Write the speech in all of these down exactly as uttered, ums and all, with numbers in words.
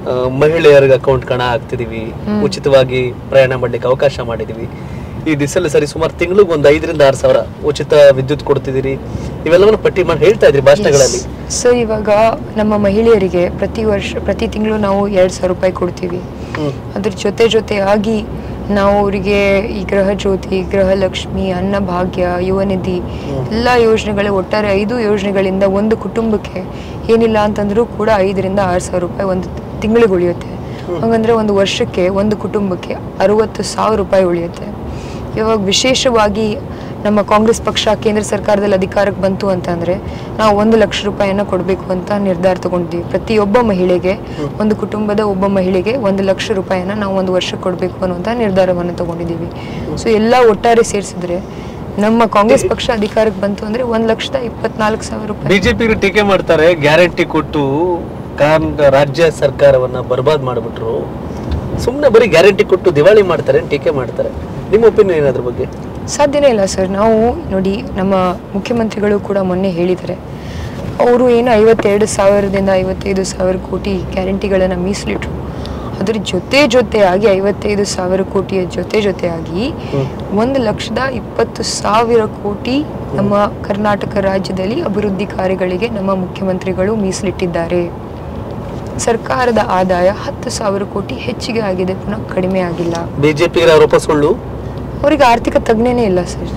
ಮಹಿಳೆಯರಿಗೆ ಅಕೌಂಟ್ ಕಣ ಹಾಕ್ತಿದೀವಿ, ಉಚಿತವಾಗಿ ಪ್ರಯಾಣ ಮಾಡ್ಲಿಕ್ಕೆ ಅವಕಾಶ ಮಾಡಿದೀವಿ. ಈ ದಿಸಲ್ಲಿ ಸರಿ ಸುಮಾರು ತಿಂಗಳಿಗೆ ಒಂದು ಐದರಿಂದ ಆರು ಸಾವಿರ ಉಚಿತ ವಿದ್ಯುತ್ ಕೊಡ್ತಿದ್ದೀರಿ. ಇವೆಲ್ಲವನ್ನು ಪಟ್ಟಿ ಮಾಡಿ ಹೇಳ್ತಾ ಇದ್ರಿ ಭಾಷಣಗಳಲ್ಲಿ. ಸೊ ಇವಾಗ ನಮ್ಮ ಮಹಿಳೆಯರಿಗೆ ಪ್ರತಿ ವರ್ಷ ಪ್ರತಿ ತಿಂಗಳು ನಾವು ಎರಡ್ ಸಾವಿರ ರೂಪಾಯಿ ಕೊಡ್ತೀವಿ. ಅದ್ರ ಜೊತೆ ಜೊತೆಯಾಗಿ ನಾವು ಅವರಿಗೆ ಈ ಗೃಹ ಜ್ಯೋತಿ, ಗೃಹಲಕ್ಷ್ಮಿ, ಅನ್ನಭಾಗ್ಯ, ಯುವ ನಿಧಿ ಎಲ್ಲ ಯೋಜನೆಗಳ ಒಟ್ಟಾರೆ ಐದು ಯೋಜನೆಗಳಿಂದ ಒಂದು ಕುಟುಂಬಕ್ಕೆ ಏನಿಲ್ಲ ಅಂತಂದ್ರೂ ಕೂಡ ಐದರಿಂದ ಆರು ಸಾವಿರ ರೂಪಾಯಿ ಒಂದು ತಿಂಗಳಿಗೆ ಉಳಿಯುತ್ತೆ. ಹಾಗಂದ್ರೆ ಒಂದು ವರ್ಷಕ್ಕೆ ಒಂದು ಕುಟುಂಬಕ್ಕೆ ಅರವತ್ತು ಸಾವಿರ ರೂಪಾಯಿ ಉಳಿಯುತ್ತೆ. ಇವಾಗ ವಿಶೇಷವಾಗಿ ನಮ್ಮ ಕಾಂಗ್ರೆಸ್ ಪಕ್ಷ ಕೇಂದ್ರ ಸರ್ಕಾರದಲ್ಲಿ ಅಧಿಕಾರಕ್ಕೆ ಬಂತು ಅಂತಂದ್ರೆ ನಾವು ಒಂದು ಲಕ್ಷ ರೂಪಾಯಿಯನ್ನ ಕೊಡಬೇಕು ಅಂತ ನಿರ್ಧಾರ ತಗೊಂಡಿದ್ದೀವಿ. ಪ್ರತಿಯೊಬ್ಬ ಮಹಿಳೆಗೆ, ಒಂದು ಕುಟುಂಬದ ಒಬ್ಬ ಮಹಿಳೆಗೆ ಒಂದು ಲಕ್ಷ ರೂಪಾಯಿಯನ್ನ ನಾವು ಒಂದು ವರ್ಷ ಕೊಡಬೇಕು ಅನ್ನುವಂತ ನಿರ್ಧಾರವನ್ನು ತಗೊಂಡಿದ್ದೀವಿ. ಸೊ ಎಲ್ಲ ಒಟ್ಟಾರೆ ಸೇರಿಸಿದ್ರೆ ನಮ್ಮ ಕಾಂಗ್ರೆಸ್ ಪಕ್ಷ ಅಧಿಕಾರಕ್ಕೆ ಬಂತು ಅಂದ್ರೆ ಒಂದ್ ಲಕ್ಷದ ಇಪ್ಪತ್ನಾಲ್ಕು ಸಾವಿರ ರೂಪಾಯಿ. ಬಿಜೆಪಿ ಟೀಕೆ ಮಾಡ್ತಾರೆ, ಗ್ಯಾರಂಟಿ ಕೊಟ್ಟು ರಾಜ್ಯ ಸರ್ಕಾರವನ್ನ ಬರ್ಬಾದ್ ಮಾಡ್ಬಿಟ್ರು, ಸುಮ್ನೆ ಬರೀ ಗ್ಯಾರಂಟಿ ಕೊಟ್ಟು ದಿವಾಳಿ ಮಾಡ್ತಾರೆ, ಟೀಕೆ ಮಾಡ್ತಾರೆ. ನಿಮ್ಮ ಒಪಿನಿಯನ್ ಏನಾದ್ರ ಬಗ್ಗೆ? ಸಾಧ್ಯನೇ ಇಲ್ಲ ಸರ್. ನಾವು ನೋಡಿ, ನಮ್ಮ ಮುಖ್ಯಮಂತ್ರಿಗಳು ಕೂಡ ಮೊನ್ನೆ ಹೇಳಿದ್ದಾರೆ, ಅವರು ಏನು ಐವತ್ತೆರಡು ಸಾವಿರದಿಂದ ಐವತ್ತೈದು ಸಾವಿರ ಕೋಟಿ ಗ್ಯಾರಂಟಿಗಳನ್ನು ಮೀಸಲಿಟ್ರು. ಅದ್ರ ಜೊತೆ ಜೊತೆಯಾಗಿ ಐವತ್ತೈದು ಸಾವಿರ ಕೋಟಿಯ ಜೊತೆ ಜೊತೆಯಾಗಿ ಒಂದು ಲಕ್ಷದ ಇಪ್ಪತ್ತು ಸಾವಿರ ಕೋಟಿ ನಮ್ಮ ಕರ್ನಾಟಕ ರಾಜ್ಯದಲ್ಲಿ ಅಭಿವೃದ್ಧಿ ಕಾರ್ಯಗಳಿಗೆ ನಮ್ಮ ಮುಖ್ಯಮಂತ್ರಿಗಳು ಮೀಸಲಿಟ್ಟಿದ್ದಾರೆ. ಸರ್ಕಾರದ ಆದಾಯ ಹತ್ತು ಸಾವಿರ ಕೋಟಿ ಹೆಚ್ಚಿಗೆ ಆಗಿದೆ, ಪುನಃ ಕಡಿಮೆ ಆಗಿಲ್ಲ. ಬಿಜೆಪಿ ಆರೋಪ ಸುಳ್ಳು. ಅವರಿಗೆ ಆರ್ಥಿಕ ತಜ್ಞನೇ ಇಲ್ಲ ಸರ್.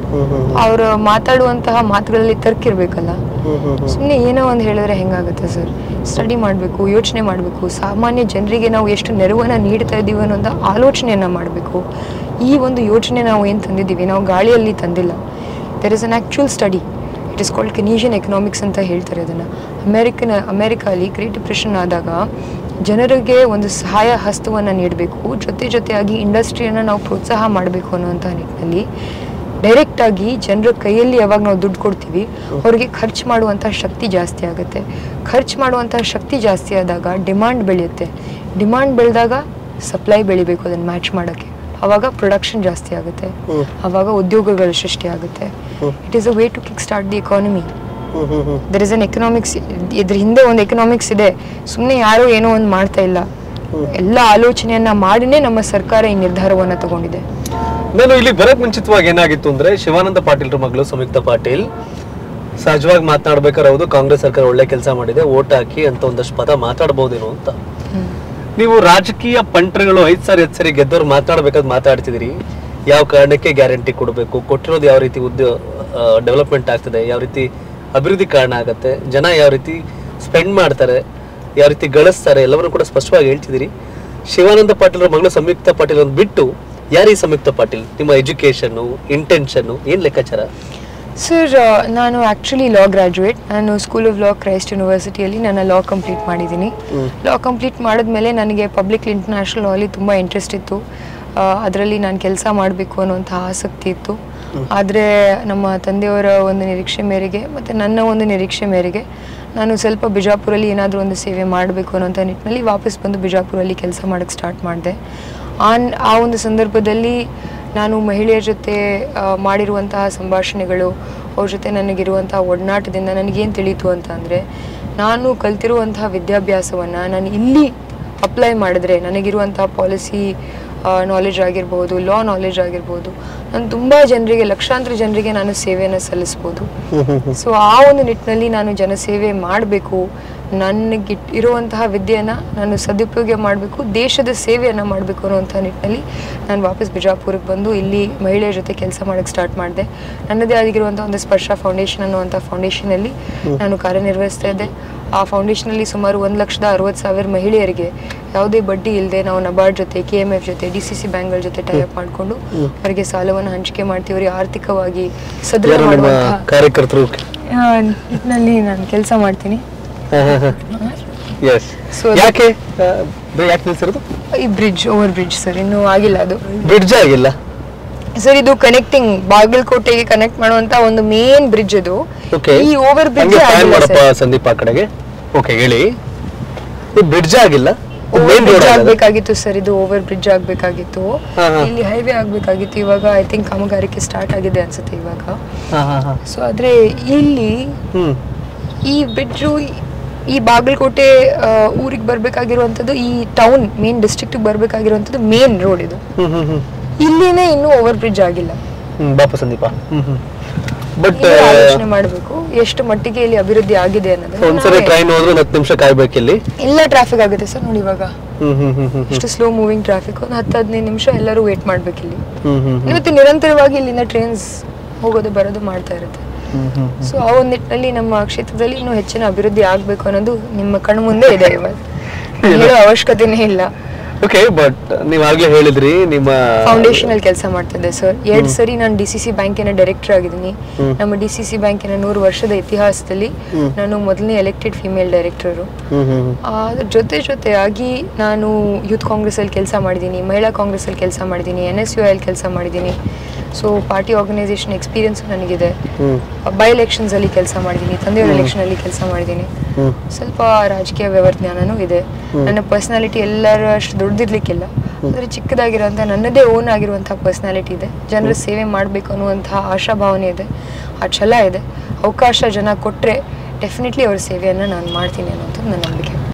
ಅವರು ಮಾತಾಡುವಂತಹ ಮಾತುಗಳಲ್ಲಿ ತರ್ಕಿರ್ಬೇಕಲ್ಲ. ಸುಮ್ಮನೆ ಏನೋ ಒಂದು ಹೇಳಿದ್ರೆ ಹೆಂಗಾಗುತ್ತೆ ಸರ್? ಸ್ಟಡಿ ಮಾಡಬೇಕು, ಯೋಚನೆ ಮಾಡಬೇಕು. ಸಾಮಾನ್ಯ ಜನರಿಗೆ ನಾವು ಎಷ್ಟು ನೆರವನ್ನ ನೀಡ್ತಾ ಇದ್ದೀವಿ ಅನ್ನೋ ಆಲೋಚನೆಯನ್ನ ಮಾಡಬೇಕು. ಈ ಒಂದು ಯೋಚನೆ ನಾವು ಏನು ತಂದಿದ್ದೀವಿ, ನಾವು ಗಾಳಿಯಲ್ಲಿ ತಂದಿಲ್ಲ. There is an actual study. It is called Keynesian economics ಅಂತ ಹೇಳ್ತಾರೆ ಅದನ್ನು. ಅಮೆರಿಕನ್ ಅಮೆರಿಕಲ್ಲಿ ಗ್ರೇಟ್ ಡಿಪ್ರೆಷನ್ ಆದಾಗ ಜನರಿಗೆ ಒಂದು ಸಹಾಯ ಹಸ್ತವನ್ನು ನೀಡಬೇಕು, ಜೊತೆ ಜೊತೆಯಾಗಿ ಇಂಡಸ್ಟ್ರಿಯನ್ನು ನಾವು ಪ್ರೋತ್ಸಾಹ ಮಾಡಬೇಕು ಅನ್ನುವಂಥ ನಿಟ್ಟಿನಲ್ಲಿ ಡೈರೆಕ್ಟಾಗಿ ಜನರ ಕೈಯಲ್ಲಿ ಯಾವಾಗ ನಾವು ದುಡ್ಡು ಕೊಡ್ತೀವಿ ಅವರಿಗೆ ಖರ್ಚು ಮಾಡುವಂಥ ಶಕ್ತಿ ಜಾಸ್ತಿ ಆಗುತ್ತೆ. ಖರ್ಚು ಮಾಡುವಂಥ ಶಕ್ತಿ ಜಾಸ್ತಿ ಆದಾಗ ಡಿಮಾಂಡ್ ಬೆಳೆಯುತ್ತೆ. ಡಿಮಾಂಡ್ ಬೆಳೆದಾಗ ಸಪ್ಲೈ ಬೆಳಿಬೇಕು ಅದನ್ನು ಮ್ಯಾಚ್ ಮಾಡೋಕ್ಕೆ. ಆವಾಗ ಪ್ರೊಡಕ್ಷನ್ ಜಾಸ್ತಿ ಆಗುತ್ತೆ, ಆವಾಗ ಉದ್ಯೋಗಗಳು ಸೃಷ್ಟಿ ಆಗುತ್ತೆ. It is a way to kick start the economy. There is an economics. ಇದ್ರ ಹಿಂದೆ ಒಂದು ಎಕನಾಮಿಕ್ಸ್ ಇದೆ. ಸುಮ್ಮನೆ ಯಾರೋ ಏನೋ ಒಂದು ಮಾಡ್ತಾ ಇಲ್ಲ. ಎಲ್ಲ ಆಲೋಚನೆಯನ್ನ ಮಾಡಿನೇ ನಮ್ಮ ಸರ್ಕಾರ ಈ ನಿರ್ಧಾರವನ್ನ ತಗೊಂಡಿದೆ. ನಾನು ಇಲ್ಲಿ ಬರಕ್ ಮುಂಚಿತವಾಗಿ ಏನಾಗಿತ್ತು ಅಂದ್ರೆ, ಶಿವಾನಂದ ಪಾಟೀಲ್ ಮಗಳು ಸಂಯುಕ್ತ ಪಾಟೀಲ್ ಸಹಜವಾಗಿ ಮಾತನಾಡ್ಬೇಕಾದ್ರೆ ಹೌದು ಕಾಂಗ್ರೆಸ್ ಸರ್ಕಾರ ಒಳ್ಳೆ ಕೆಲಸ ಮಾಡಿದೆ, ಓಟ್ ಹಾಕಿ ಅಂತ ಒಂದಷ್ಟು ಪದ ಮಾತಾಡ್ಬೋದೇನೋ ಅಂತ. ನೀವು ರಾಜಕೀಯ ಪಂಟ್ರಗಳು ಐದ್ ಸಾರಿ ಹತ್ತು ಸರಿ ಗೆದ್ದವ್ರು ಮಾತಾಡ್ಬೇಕಾದ್ ಮಾತಾಡ್ತಿದ್ರಿ. ಯಾವ ಕಾರಣಕ್ಕೆ ಗ್ಯಾರಂಟಿ ಕೊಡಬೇಕು, ಕೊಟ್ಟಿರೋದು ಯಾವ ರೀತಿ ಉದ್ಯೋಗ ಡೆವಲಪ್ಮೆಂಟ್ ಆಗ್ತದೆ, ಯಾವ ರೀತಿ ಅಭಿವೃದ್ಧಿ ಕಾರಣ ಆಗತ್ತೆ, ಜನ ಯಾವ ರೀತಿ ಸ್ಪೆಂಡ್ ಮಾಡ್ತಾರೆ, ಯಾವ ರೀತಿ ಗಳಿಸ್ತಾರೆ, ಎಲ್ಲವನ್ನೂ ಕೂಡ ಸ್ಪಷ್ಟವಾಗಿ ಹೇಳ್ತಿದ್ದೀರಿ. ಶಿವಾನಂದ ಪಾಟೀಲ್ ಮಗಳು ಸಂಯುಕ್ತ ಪಾಟೀಲ್ ಒಂದು ಬಿಟ್ಟು ಯಾರೀ ಸಂಯುಕ್ತ ಪಾಟೀಲ್? ನಿಮ್ಮ ಎಜುಕೇಶನ್, ಇಂಟೆನ್ಷನ್ ಏನ್ ಲೆಕ್ಕಾಚಾರ? ಸರ್, ನಾನು ಆ್ಯಕ್ಚುಲಿ ಲಾ ಗ್ರ್ಯಾಜುಯೇಟ್. ನಾನು ಸ್ಕೂಲ್ ಆಫ್ ಲಾ ಕ್ರೈಸ್ಟ್ ಯೂನಿವರ್ಸಿಟಿಯಲ್ಲಿ ನಾನು ಲಾ ಕಂಪ್ಲೀಟ್ ಮಾಡಿದ್ದೀನಿ. ಲಾ ಕಂಪ್ಲೀಟ್ ಮಾಡಿದ್ಮೇಲೆ ನನಗೆ ಪಬ್ಲಿಕ್ ಇಂಟರ್ನ್ಯಾಷನಲ್ ಲಾಲಿ ತುಂಬ ಇಂಟ್ರೆಸ್ಟ್ ಇತ್ತು. ಅದರಲ್ಲಿ ನಾನು ಕೆಲಸ ಮಾಡಬೇಕು ಅನ್ನುವಂಥ ಆಸಕ್ತಿ ಇತ್ತು. ಆದರೆ ನಮ್ಮ ತಂದೆಯವರ ಒಂದು ನಿರೀಕ್ಷೆ ಮೇರೆಗೆ ಮತ್ತು ನನ್ನ ಒಂದು ನಿರೀಕ್ಷೆ ಮೇರೆಗೆ ನಾನು ಸ್ವಲ್ಪ ಬಿಜಾಪುರಲ್ಲಿ ಏನಾದರೂ ಒಂದು ಸೇವೆ ಮಾಡಬೇಕು ಅನ್ನೋಂಥ ನಿಟ್ಟಿನಲ್ಲಿ ವಾಪಸ್ ಬಂದು ಬಿಜಾಪುರಲ್ಲಿ ಕೆಲಸ ಮಾಡೋಕ್ಕೆ ಸ್ಟಾರ್ಟ್ ಮಾಡಿದೆ. ಆನ್ ಆ ಒಂದು ಸಂದರ್ಭದಲ್ಲಿ ನಾನು ಮಹಿಳೆಯರ ಜೊತೆ ಮಾಡಿರುವಂತಹ ಸಂಭಾಷಣೆಗಳು, ಅವ್ರ ಜೊತೆ ನನಗಿರುವಂತಹ ಒಡನಾಟದಿಂದ ನನಗೇನು ತಿಳಿಯಿತು ಅಂತ ಅಂದರೆ, ನಾನು ಕಲ್ತಿರುವಂತಹ ವಿದ್ಯಾಭ್ಯಾಸವನ್ನು ನಾನು ಇಲ್ಲಿ ಅಪ್ಲೈ ಮಾಡಿದ್ರೆ ನನಗಿರುವಂಥ ಪಾಲಿಸಿ ನಾಲೆಜ್ ಆಗಿರ್ಬೋದು, ಲಾ ನಾಲೆಜ್ ಆಗಿರ್ಬೋದು, ನಾನು ತುಂಬ ಜನರಿಗೆ, ಲಕ್ಷಾಂತರ ಜನರಿಗೆ ನಾನು ಸೇವೆಯನ್ನು ಸಲ್ಲಿಸ್ಬೋದು. ಸೊ ಆ ಒಂದು ನಿಟ್ಟಿನಲ್ಲಿ ನಾನು ಜನಸೇವೆ ಮಾಡಬೇಕು, ನನಗೆ ಇರುವಂತಹ ವಿದ್ಯೆಯನ್ನು ನಾನು ಸದುಪಯೋಗ ಮಾಡಬೇಕು, ದೇಶದ ಸೇವೆಯನ್ನು ಮಾಡಬೇಕು ಅನ್ನುವಂಥ ನಿಟ್ಟಿನಲ್ಲಿ ನಾನು ವಾಪಸ್ ಬಿಜಾಪುರಕ್ಕೆ ಬಂದು ಇಲ್ಲಿ ಮಹಿಳೆಯರ ಜೊತೆ ಕೆಲಸ ಮಾಡೋಕ್ಕೆ ಸ್ಟಾರ್ಟ್ ಮಾಡಿದೆ. ನನ್ನದೇ ಆಗಿರುವಂಥ ಒಂದು ಸ್ಪರ್ಶ ಫೌಂಡೇಶನ್ ಅನ್ನುವಂಥ ಫೌಂಡೇಶನಲ್ಲಿ ನಾನು ಕಾರ್ಯನಿರ್ವಹಿಸ್ತಾ ಇದ್ದೆ. ಆ ಫೌಂಡೇಶನಲ್ಲಿ ಸುಮಾರು ಒಂದು ಲಕ್ಷದ ಅರವತ್ತು ಸಾವಿರ ಮಹಿಳೆಯರಿಗೆ ಯಾವುದೇ ಬಡ್ಡಿ ಇಲ್ಲದೆ ನಾವು ನಬಾರ್ಡ್ ಜೊತೆ, ಕೆ ಎಮ್ ಎಫ್ ಜೊತೆ, ಡಿ ಸಿ ಸಿ ಬ್ಯಾಂಕ್ಗಳ ಜೊತೆ ಟೈಅಪ್ ಮಾಡಿಕೊಂಡು ಅವರಿಗೆ ಸಾಲವನ್ನು ಹಂಚಿಕೆ ಮಾಡ್ತೀವಿ. ಅವರಿಗೆ ಆರ್ಥಿಕವಾಗಿ ಸದೃಢ ಮಾಡುವಂತಹ ಕಾರ್ಯಕರ್ತರು ನಿಟ್ಟಿನಲ್ಲಿ ನಾನು ಕೆಲಸ ಮಾಡ್ತೀನಿ. ಈ ಬ್ರಿಡ್ಜ್, ಓವರ್ ಬ್ರಿಡ್ಜ್ ಸರ್, ಇನ್ನೂ ಆಗಿಲ್ಲ. ಅದು ಬ್ರಿಡ್ಜ್ ಆಗಿಲ್ಲ ಸರ್, ಇದು ಕನೆಕ್ಟಿಂಗ್ ಬಾಗಲಕೋಟೆಗೆ ಕನೆಕ್ಟ್ ಮಾಡುವಂತ ಒಂದು ಮೇನ್ ಬ್ರಿಡ್ಜ್. ಅದು ಈ ಓವರ್ ಬ್ರಿಡ್ಜ್ ಸಂದೀಪ್ ಆ ಕಡೆಗೆ ಹೇಳಿ, ಬ್ರಿಡ್ಜ್ ಆಗಿಲ್ಲ, ಆಗ್ಬೇಕಾಗಿತ್ತು ಸರ್. ಇದು ಓವರ್ ಬ್ರಿಡ್ಜ್ ಆಗ್ಬೇಕಾಗಿತ್ತು, ಇಲ್ಲಿ ಹೈವೇ ಆಗ್ಬೇಕಾಗಿತ್ತು. ಇವಾಗ ಐ ಥಿಂಕ್ ಕಾಮಗಾರಿಕೆ ಸ್ಟಾರ್ಟ್ ಆಗಿದೆ ಅನ್ಸುತ್ತೆ ಇವಾಗ. ಸೊ ಆದ್ರೆ ಇಲ್ಲಿ ಈ ಬ್ರಿಡ್ಜು ಈ ಬಾಗಲಕೋಟೆ ಊರಿಗೆ ಬರಬೇಕಾಗಿರುವಂಥದ್ದು, ಈ ಟೌನ್ ಮೇನ್ ಡಿಸ್ಟ್ರಿಕ್ಟಿಗೆ ಬರಬೇಕಾಗಿರುವಂಥದ್ದು ಮೇನ್ ರೋಡ್ ಇದು. ಇಲ್ಲಿನೇ ಇನ್ನೂ ಓವರ್ ಬ್ರಿಡ್ಜ್ ಆಗಿಲ್ಲ. ಬಾಪು ಸಂದೀಪ ಬಟ್ ಆಲೋಚನೆ ಮಾಡಬೇಕು ಎಷ್ಟು ಮಟ್ಟಿಗೆ ಇಲ್ಲಿ ಅಭಿವೃದ್ಧಿ ಆಗಿದೆ ಅನ್ನೋದು. ಒಂದ್ಸರಿ ಟ್ರೈನ್ ಹೋದ್ರೆ ಹತ್ತು ನಿಮಿಷ ಕಾಯ್ಬೇಕು ಇಲ್ಲಿ. ಇಲ್ಲ ಟ್ರಾಫಿಕ್ ಆಗುತ್ತೆ ಸರ್, ನೋಡಿ ಇವಾಗ ಎಷ್ಟು ಸ್ಲೋ ಮೂವಿಂಗ್ ಟ್ರಾಫಿಕ್. ಒಂದು ಹತ್ತು ಹದಿನೈದು ನಿಮಿಷ ಎಲ್ಲರೂ ವೇಟ್ ಮಾಡ್ಬೇಕು ಇಲ್ಲಿ. ಇವತ್ತು ನಿರಂತರವಾಗಿ ಇಲ್ಲಿಂದ ಟ್ರೈನ್ಸ್ ಹೋಗೋದು ಬರೋದು ಮಾಡ್ತಾ ಇರುತ್ತೆ. ಸೊ ಆ ಒಂದು ನಿಟ್ಟಿನಲ್ಲಿ ನಮ್ಮ ಕ್ಷೇತ್ರದಲ್ಲಿ ಇನ್ನೂ ಹೆಚ್ಚಿನ ಅಭಿವೃದ್ಧಿ ಆಗ್ಬೇಕು ಅನ್ನೋದು ನಿಮ್ಮ ಕಣ್ಣು ಮುಂದೆ ಇದೆ. ಇವಾಗ ಹೇಳೋ ಅವಶ್ಯಕತೆನೇ ಇಲ್ಲ. ಓಕೆ, ಬಟ್ ನೀವು ಆಗ್ಲೇ ಹೇಳಿದ್ರಿ ನಿಮ್ಮ ಫೌಂಡೇಶನ್ ಅಲ್ಲಿ ಕೆಲಸ ಮಾಡ್ತಿದ್ದೆ ಸರ್. ಎರಡ್ ಸರಿ ನಾನು ಡಿ ಸಿ ಸಿ ಬ್ಯಾಂಕಿನ ಡೈರೆಕ್ಟರ್ ಆಗಿದ್ದೀನಿ. ನಮ್ಮ ಡಿ ಸಿ ಸಿ ಬ್ಯಾಂಕಿನ ನೂರು ವರ್ಷದ ಇತಿಹಾಸದಲ್ಲಿ ನಾನು ಮೊದಲನೇ ಎಲೆಕ್ಟೆಡ್ ಫಿಮೇಲ್ ಡೈರೆಕ್ಟರು. ಅದ್ರ ಜೊತೆ ಜೊತೆಯಾಗಿ ನಾನು ಯೂತ್ ಕಾಂಗ್ರೆಸ್ ಅಲ್ಲಿ ಕೆಲಸ ಮಾಡಿದ್ದೀನಿ, ಮಹಿಳಾ ಕಾಂಗ್ರೆಸ್ ಅಲ್ಲಿ ಕೆಲಸ ಮಾಡಿದ್ದೀನಿ, ಎನ್ ಎಸ್ ಯು ಅಲ್ಲಿ ಕೆಲಸ ಮಾಡಿದ್ದೀನಿ. ಸೊ ಪಾರ್ಟಿ ಆರ್ಗನೈಸೇಷನ್ ಎಕ್ಸ್ಪೀರಿಯನ್ಸ್ ನನಗಿದೆ. ಬೈ ಎಲೆಕ್ಷನ್ಸ್ ಅಲ್ಲಿ ಕೆಲಸ ಮಾಡಿದ್ದೀನಿ, ತಂದೆಯವರ ಎಲೆಕ್ಷನ್ ಅಲ್ಲಿ ಕೆಲಸ ಮಾಡಿದ್ದೀನಿ. ಸ್ವಲ್ಪ ರಾಜಕೀಯ ವ್ಯವಜ್ಞಾನನೂ ಇದೆ. ನನ್ನ ಪರ್ಸನಾಲಿಟಿ ಎಲ್ಲರ ಅಷ್ಟು ದೊಡ್ಡದಿರ್ಲಿಕ್ಕಿಲ್ಲ, ಆದರೆ ಚಿಕ್ಕದಾಗಿರುವಂಥ ನನ್ನದೇ ಓನ್ ಆಗಿರುವಂತಹ ಪರ್ಸನಾಲಿಟಿ ಇದೆ. ಜನರ ಸೇವೆ ಮಾಡಬೇಕು ಅನ್ನುವಂತಹ ಆಶಾಭಾವನೆ ಇದೆ, ಆ ಛಲ ಇದೆ. ಅವಕಾಶ ಜನ ಕೊಟ್ಟರೆ ಡೆಫಿನೆಟ್ಲಿ ಅವ್ರ ಸೇವೆಯನ್ನು ನಾನು ಮಾಡ್ತೀನಿ ಅನ್ನೋದು ನನ್ನ ನಂಬಿಕೆ.